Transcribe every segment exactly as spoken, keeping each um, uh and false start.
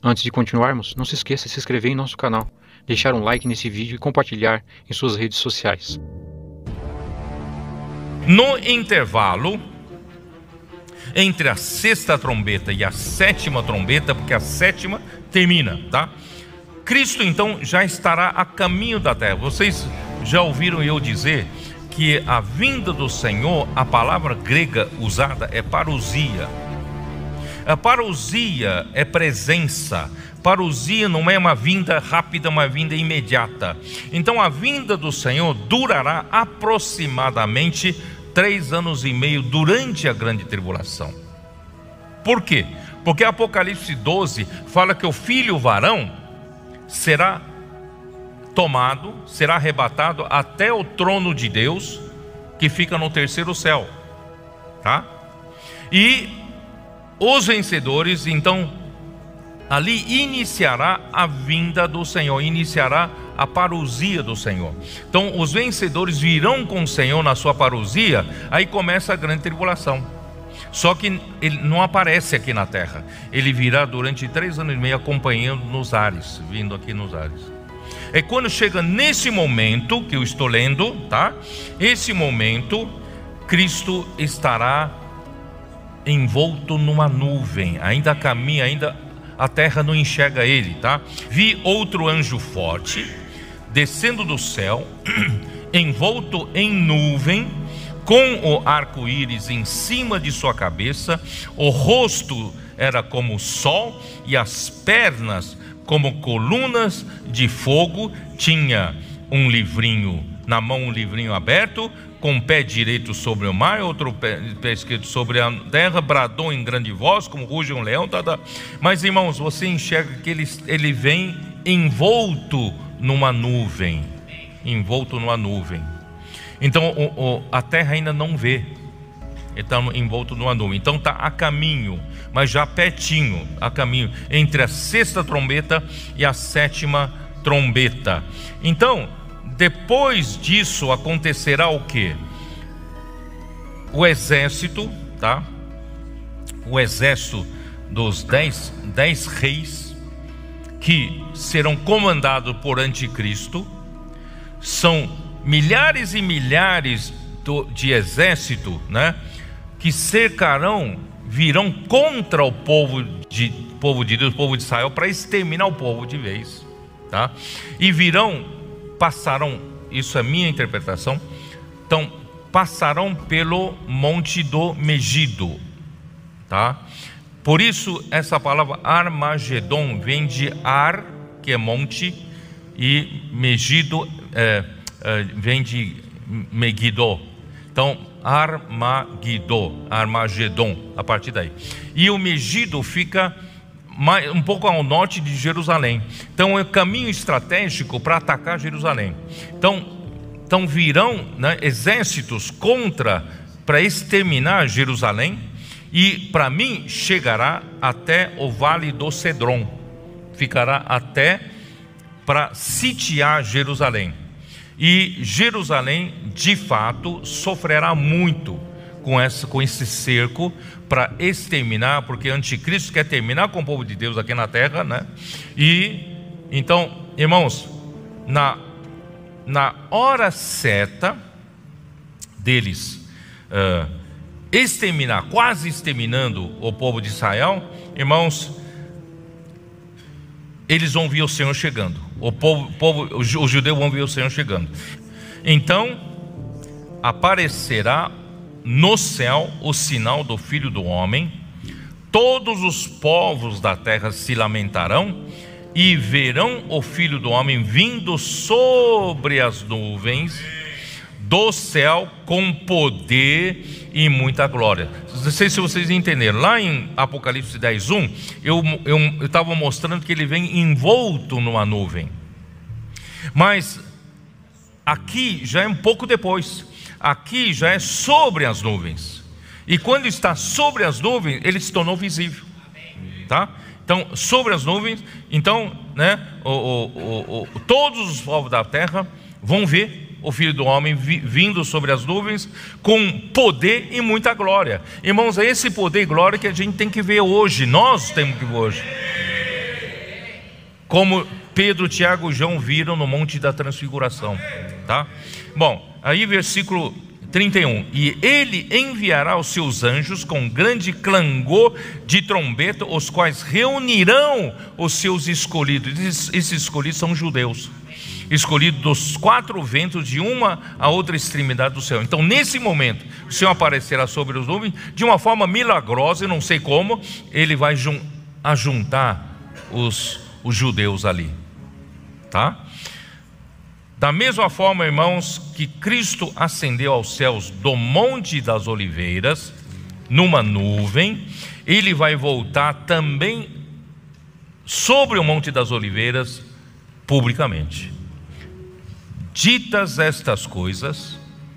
Antes de continuarmos, não se esqueça de se inscrever em nosso canal, deixar um like nesse vídeo e compartilhar em suas redes sociais. No intervalo entre a sexta trombeta e a sétima trombeta, porque a sétima termina, tá? Cristo então já estará a caminho da terra. Vocês já ouviram eu dizer que a vinda do Senhor, a palavra grega usada é parousia. A parousia é presença. Parousia não é uma vinda rápida, uma vinda imediata. Então a vinda do Senhor durará aproximadamente três anos e meio durante a grande tribulação. Por quê? Porque Apocalipse doze fala que o filho varão será tomado, será arrebatado até o trono de Deus, que fica no terceiro céu, tá? E os vencedores, então, ali iniciará a vinda do Senhor, iniciará a parousia do Senhor. Então os vencedores virão com o Senhor na sua parousia. Aí começa a grande tribulação. Só que ele não aparece aqui na terra. Ele virá durante três anos e meio acompanhando nos ares, vindo aqui nos ares. É quando chega nesse momento que eu estou lendo, tá? Esse momento, Cristo estará envolto numa nuvem, ainda caminha, ainda a terra não enxerga ele, tá? Vi outro anjo forte descendo do céu, envolto em nuvem, com o arco-íris em cima de sua cabeça. O rosto era como o sol e as pernas como colunas de fogo. Tinha um livrinho na mão, um livrinho aberto, com o pé direito sobre o mar, outro pé, pé esquerdo sobre a terra. Bradou em grande voz, como ruge um leão. Tá, tá. Mas irmãos, você enxerga que ele, ele vem envolto numa nuvem, envolto numa nuvem. Então o, o, a terra ainda não vê, ele está envolto numa nuvem. Então está a caminho, mas já pertinho, a caminho entre a sexta trombeta e a sétima trombeta. Então depois disso acontecerá o que? O exército, tá? O exército dos dez, dez reis, que serão comandados por anticristo. São milhares e milhares do, de exército, né? Que cercarão, virão contra o povo de, povo de Deus, o povo de Israel, para exterminar o povo de vez, tá? E virão, passarão, isso é minha interpretação, então passarão pelo monte do Megido, tá? Por isso essa palavra Armagedon vem de Ar, que é monte, e Megido é, é, vem de Megiddo. Então Armagiddo, Armagedon, a partir daí. E o Megido fica mais, um pouco ao norte de Jerusalém. Então é um caminho estratégico para atacar Jerusalém. Então, então virão, né, exércitos contra, para exterminar Jerusalém. E para mim chegará até o vale do Cedron, ficará até para sitiar Jerusalém. E Jerusalém de fato sofrerá muito com, essa, com esse cerco para exterminar, porque o anticristo quer terminar com o povo de Deus aqui na terra, né? E então, irmãos, na, na hora certa deles uh, exterminar, quase exterminando o povo de Israel, irmãos, eles vão ver o Senhor chegando. O povo, povo, os judeus vão ver o Senhor chegando. Então aparecerá no céu o sinal do Filho do Homem. Todos os povos da terra se lamentarão e verão o Filho do Homem vindo sobre as nuvens do céu com poder e muita glória. Não sei se vocês entenderam. Lá em Apocalipse dez, um, eu estava mostrando que ele vem envolto numa nuvem. Mas aqui já é um pouco depois. Aqui já é sobre as nuvens. E quando está sobre as nuvens, ele se tornou visível, tá? Então, sobre as nuvens, então, né, o, o, o, todos os povos da terra vão ver o Filho do Homem vindo sobre as nuvens com poder e muita glória. Irmãos, é esse poder e glória que a gente tem que ver hoje. Nós temos que ver hoje. como Pedro, Tiago e João viram no Monte da Transfiguração, tá? Bom, aí versículo trinta e um: e ele enviará os seus anjos com grande clangor de trombeta, os quais reunirão os seus escolhidos. Esses, esses escolhidos são judeus, escolhidos dos quatro ventos, de uma a outra extremidade do céu. Então nesse momento o Senhor aparecerá sobre os nuvens de uma forma milagrosa, eu não sei como, ele vai jun ajuntar os, os judeus ali, tá? Da mesma forma, irmãos, que Cristo ascendeu aos céus do Monte das Oliveiras, numa nuvem, ele vai voltar também sobre o Monte das Oliveiras, publicamente. Ditas estas coisas,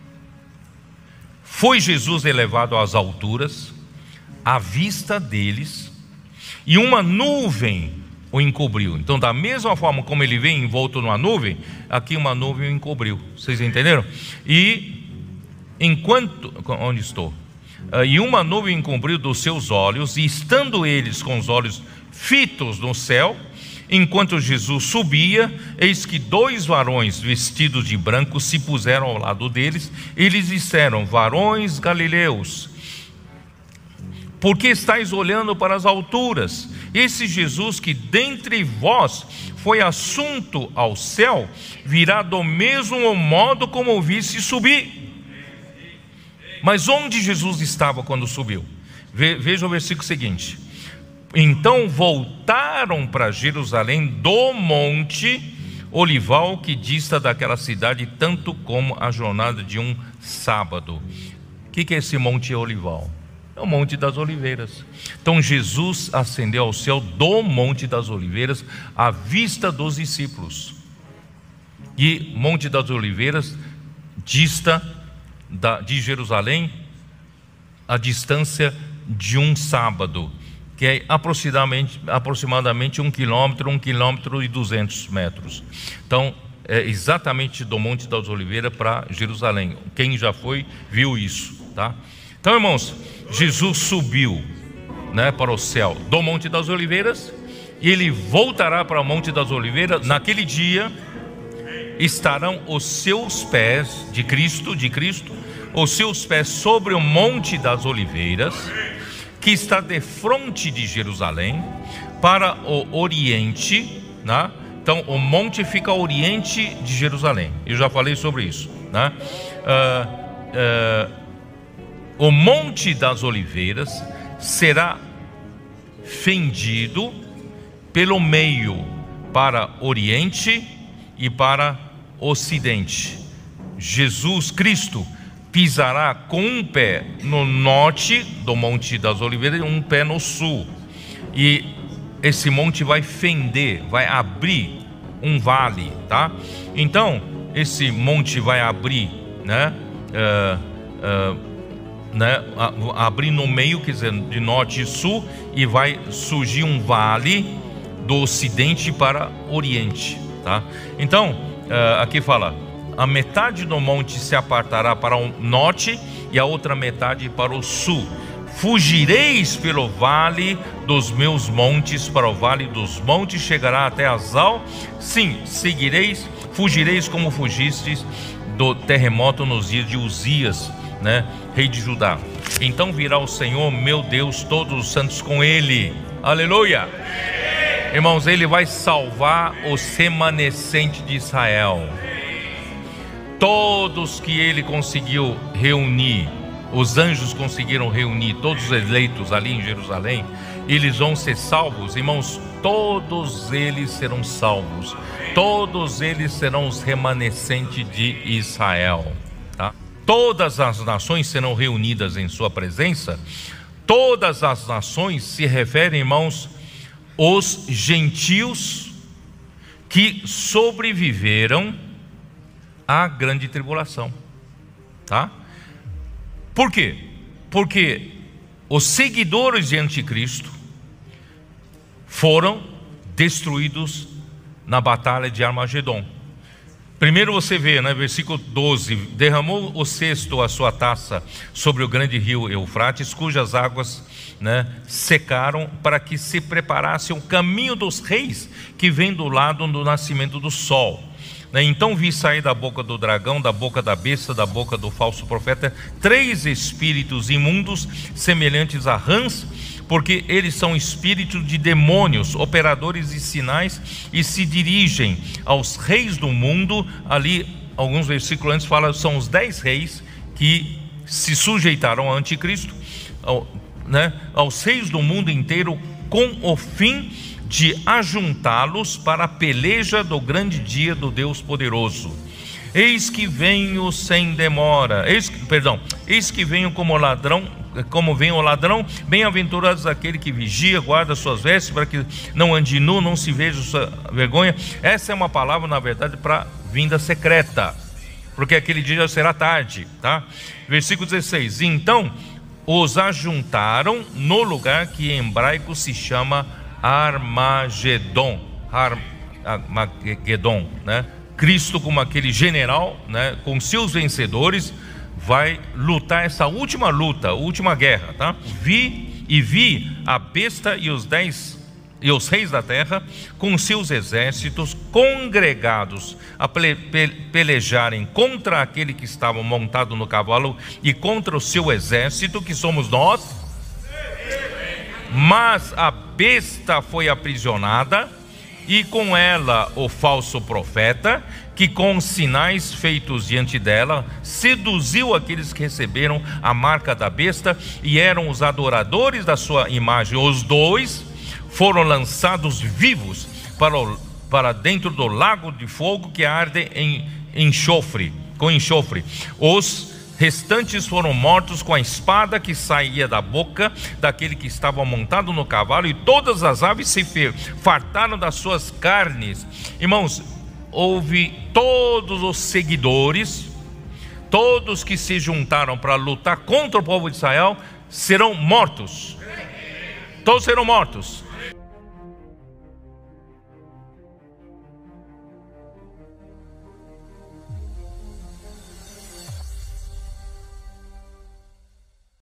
foi Jesus elevado às alturas, à vista deles, e uma nuvem o encobriu. Então, da mesma forma como ele vem envolto numa nuvem, aqui uma nuvem o encobriu. Vocês entenderam? E enquanto, onde estou? E uma nuvem encobriu dos seus olhos, e estando eles com os olhos fitos no céu, enquanto Jesus subia, eis que dois varões vestidos de branco se puseram ao lado deles. Eles disseram: varões galileus, por que estáis olhando para as alturas? Esse Jesus que dentre vós foi assunto ao céu, virá do mesmo modo como o viste subir. Mas onde Jesus estava quando subiu? Veja o versículo seguinte: então voltaram para Jerusalém do monte Olival, que dista daquela cidade tanto como a jornada de um sábado. O que é esse monte Olival? É o Monte das Oliveiras. Então Jesus ascendeu ao céu do Monte das Oliveiras, à vista dos discípulos. E Monte das Oliveiras dista da, de Jerusalém a distância de um sábado, que é aproximadamente, aproximadamente um quilômetro, um quilômetro e duzentos metros. Então é exatamente do Monte das Oliveiras para Jerusalém. Quem já foi viu isso, tá? Então, irmãos, Jesus subiu, né, para o céu do Monte das Oliveiras, e ele voltará para o Monte das Oliveiras. Naquele dia estarão os seus pés de Cristo, de Cristo, os seus pés sobre o Monte das Oliveiras, que está de frente de Jerusalém, para o oriente, né? Então o monte fica ao oriente de Jerusalém. Eu já falei sobre isso, né? Uh, uh, O Monte das Oliveiras será fendido pelo meio para Oriente e para Ocidente. Jesus Cristo pisará com um pé no norte do Monte das Oliveiras e um pé no sul. E esse monte vai fender, vai abrir um vale, tá? Então, esse monte vai abrir, né? Uh, uh, Né, abrir no meio, quer dizer, de norte e sul, e vai surgir um vale do ocidente para oriente, tá? Então, uh, aqui fala: a metade do monte se apartará para o norte e a outra metade para o sul. Fugireis pelo vale dos meus montes, para o vale dos montes chegará até Azal. Sim, seguireis, fugireis como fugistes do terremoto nos dias de Uzias, né, rei de Judá. Então virá o Senhor, meu Deus, todos os santos com ele. Aleluia! Irmãos, ele vai salvar os remanescentes de Israel. Todos que ele conseguiu reunir, os anjos conseguiram reunir, todos os eleitos ali em Jerusalém, eles vão ser salvos. Irmãos, todos eles serão salvos. Todos eles serão os remanescentes de Israel, tá? Todas as nações serão reunidas em sua presença. Todas as nações se referem, irmãos, os gentios que sobreviveram à grande tribulação, tá? Por quê? Porque os seguidores de Anticristo foram destruídos na batalha de Armagedon. Primeiro você vê, né, versículo doze: derramou o cesto a sua taça sobre o grande rio Eufrates, cujas águas, né, secaram, para que se preparasse o caminho dos reis que vem do lado do nascimento do sol. Então vi sair da boca do dragão, da boca da besta, da boca do falso profeta, três espíritos imundos, semelhantes a rãs, porque eles são espíritos de demônios, operadores de sinais, e se dirigem aos reis do mundo. Ali, alguns versículos antes fala, são os dez reis que se sujeitaram ao anticristo, ao, né, aos reis do mundo inteiro, com o fim de ajuntá-los para a peleja do grande dia do Deus poderoso. Eis que venho sem demora, eis, perdão, eis que venho como ladrão, como vem o ladrão. Bem-aventurados aquele que vigia, guarda suas vestes, para que não ande nu, não se veja sua vergonha. Essa é uma palavra, na verdade, para vinda secreta, porque aquele dia já será tarde, tá? Versículo dezesseis: então os ajuntaram no lugar que em hebraico se chama Armagedon, Armagedon, né? Cristo, como aquele general, né, com seus vencedores, vai lutar essa última luta, última guerra, tá? Vi e vi a besta e os dez e os reis da terra com seus exércitos congregados a pelejarem contra aquele que estava montado no cavalo e contra o seu exército, que somos nós. Mas a besta foi aprisionada, e com ela o falso profeta, que com sinais feitos diante dela seduziu aqueles que receberam a marca da besta e eram os adoradores da sua imagem. Os dois foram lançados vivos para, o, para dentro do lago de fogo que arde em enxofre, com enxofre. Os restantes foram mortos com a espada que saía da boca daquele que estava montado no cavalo, e todas as aves se fartaram das suas carnes. Irmãos, houve todos os seguidores, todos que se juntaram para lutar contra o povo de Israel, serão mortos. Todos serão mortos.